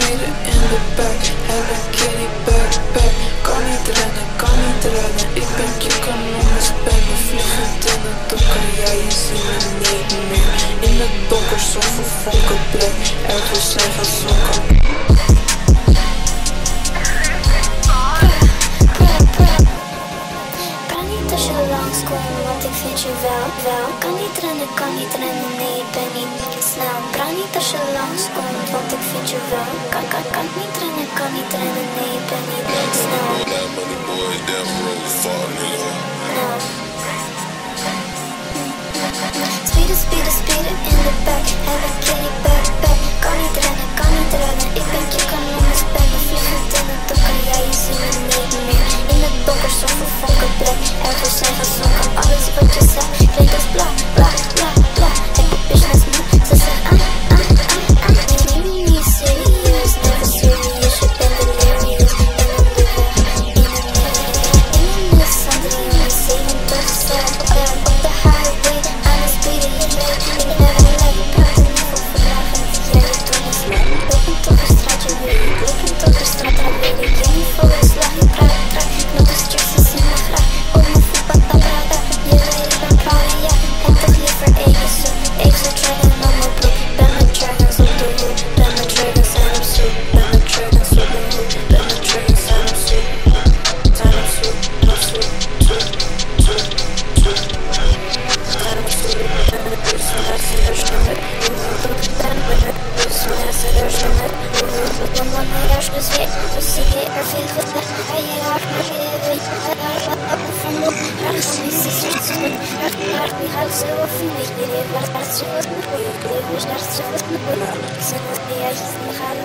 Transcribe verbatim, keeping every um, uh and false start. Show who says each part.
Speaker 1: spieren in de buik, heb een kitty backpack. Kan niet rennen, kan niet rennen, ik ben je kanon, dus ben me vliegend in het donker. Ja, je ziet me niet meer in het donker, zoveel vonken plek, ergens zijn gezonken.
Speaker 2: Als je langskomt, want ik vind je wel, wel. Kan niet rennen, kan niet rennen, nee, ik ben niet, niet snel. Praat niet als je langskomt, want ik vind je wel. Kan, kan, kan niet rennen, kan niet rennen, nee, ik ben niet, niet snel.
Speaker 3: Bad money boys, death row, fuck nigga.
Speaker 2: No. Spieren, spieren, spieren in de buik, heb een kitty backpack. Kan niet rennen, kan niet rennen, ik ben je kanon, dus ben me vliegend in het donker. Ja, je ziet me niet meer in het donker, zoveel vonken plek. Ergens zijn gezonken, alles wat je zegt klinkt als bla, bla, bla, bla. Ik heb business man, ze zegt ah, ah, ah, ah. Nee, neem me niet serieus, never serious. Je bent delirious, ben onderweg in een midden. In een mix van driehonderdzeventig cent op de highway, aan het speeden je weet. Ik never let, praat er niet over lagen, jij je toen is net. Lopen tot de straat, je weet ik, lopen tot de straat, dan weet ik. Je niet voor een slag, je praat, praat, nog een stukje zien me graag. Oh, mijn voetbal, paprada, je weet ik ben proud of ja. En toch liever even zo, even zo dragon on mijn broek. Ben met dragons op de hoek, ben met dragons en op zoek. Ben met dragons op de hoek, ben met dragons en op zoek. Zijn op zoek, op zoek, zoek, zoek, zoek. Zijn op zoek, ben met bus, maar ze rustig met. Ben met het bus, maar ze rustig met. Dan wanneer er dus weer, zo zie je er veel gezegd. Hij je hart, maar je weet, hij hart wat op van de hart. Niet zo zoet, zoet, hart, hart, die hart zo offen. Ik weet niet wat, wat zo was, maar ik weet niet wat zo was, maar ik zeg wat jij is, dan gaan we.